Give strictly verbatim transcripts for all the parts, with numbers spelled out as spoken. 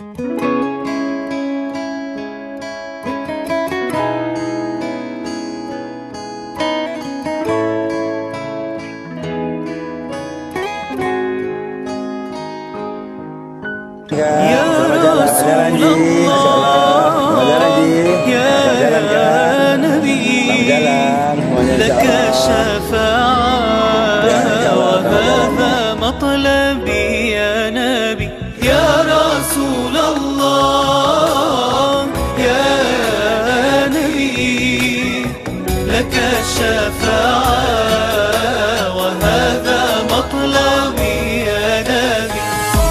Ya Rasulullah, ya Nabi, laka syafa'ah wa hadha matlabi ya Nabi. Ya Rasulullah, ya Nabi, laka syafa'ah wa hadha matlabi ya Nabi.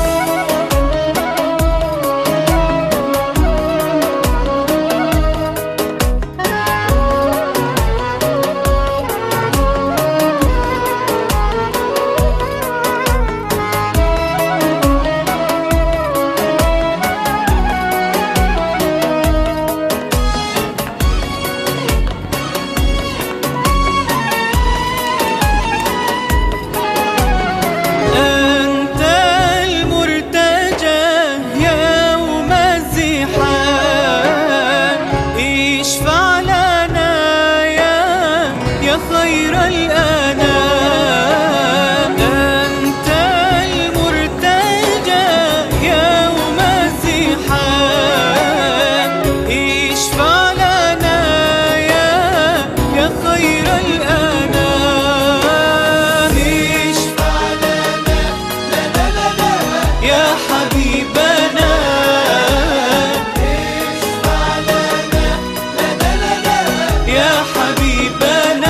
خير الأنام أنت المرتجى يوم الزحام، اشفع لنا يا يا خير الأنام، اشفع لنا لنا لنا يا حبيبنا، اشفع لنا لنا لنا يا حبيبنا.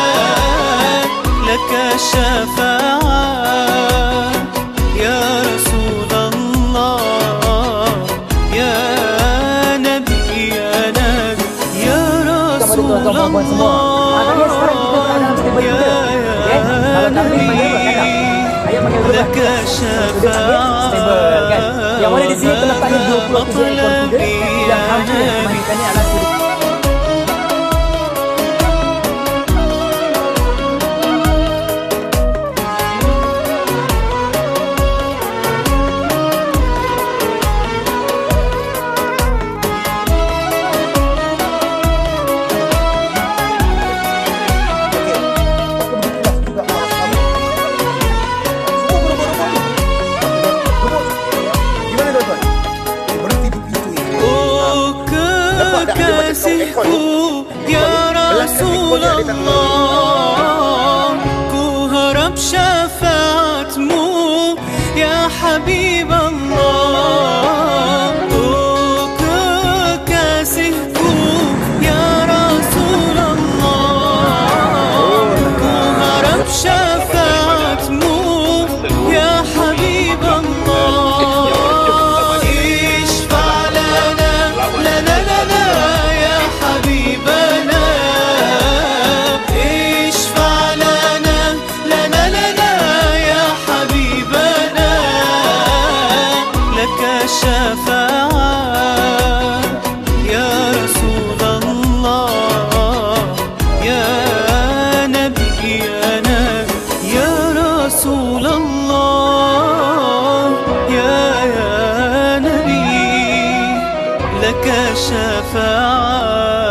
لك شفاعة يا رسول الله، يا نبي يا نبي يا رسول الله، يا نبي لك شفاعة مطلبي يا نبي. Kasihku ya Rasulullah, ku harap syafaatmu ya Habiballah. Oh kekasihku ya Rasulullah, ku harap syafaatmu ya Habiballah. شفاعة يا رسول الله، يا نبي يا نبي يا رسول الله، يا يا نبي لك شفاعة.